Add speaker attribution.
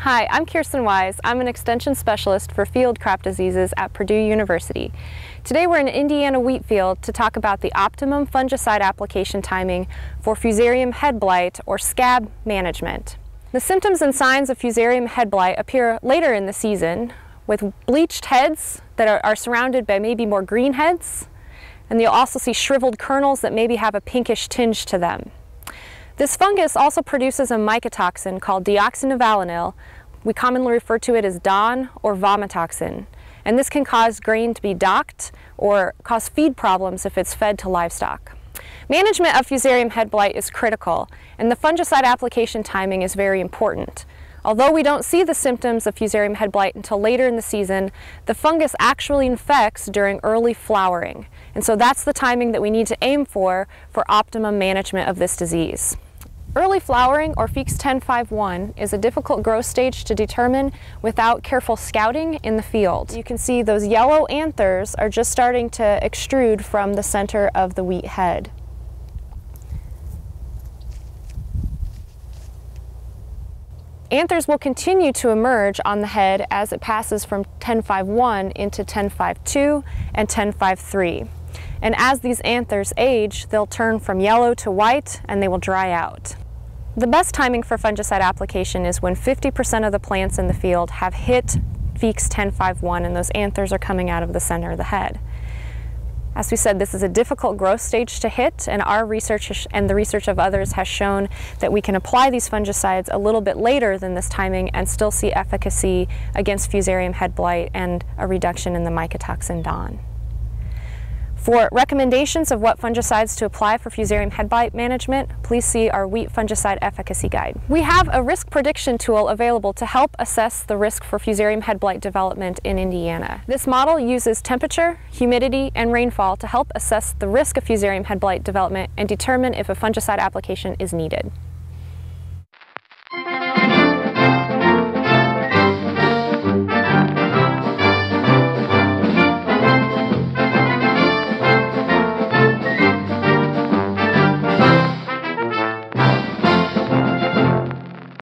Speaker 1: Hi, I'm Kirsten Wise. I'm an extension specialist for field crop diseases at Purdue University. Today we're in an Indiana wheat field to talk about the optimum fungicide application timing for Fusarium head blight or scab management. The symptoms and signs of Fusarium head blight appear later in the season with bleached heads that are surrounded by maybe more green heads, and you'll also see shriveled kernels that maybe have a pinkish tinge to them. This fungus also produces a mycotoxin called deoxynivalenol. We commonly refer to it as DON or vomitoxin, and this can cause grain to be docked or cause feed problems if it's fed to livestock. Management of Fusarium head blight is critical, and the fungicide application timing is very important. Although we don't see the symptoms of Fusarium head blight until later in the season, the fungus actually infects during early flowering, and so that's the timing that we need to aim for optimum management of this disease. Early flowering, or Feeks 10.5.1, is a difficult growth stage to determine without careful scouting in the field. You can see those yellow anthers are just starting to extrude from the center of the wheat head. Anthers will continue to emerge on the head as it passes from 10.5.1 into 10.5.2 and 10.5.3. And as these anthers age, they'll turn from yellow to white and they will dry out. The best timing for fungicide application is when 50% of the plants in the field have hit Feeks 10.5.1 and those anthers are coming out of the center of the head. As we said, this is a difficult growth stage to hit, and our research and the research of others has shown that we can apply these fungicides a little bit later than this timing and still see efficacy against Fusarium head blight and a reduction in the mycotoxin DON. For recommendations of what fungicides to apply for Fusarium head blight management, please see our wheat fungicide efficacy guide. We have a risk prediction tool available to help assess the risk for Fusarium head blight development in Indiana. This model uses temperature, humidity, and rainfall to help assess the risk of Fusarium head blight development and determine if a fungicide application is needed.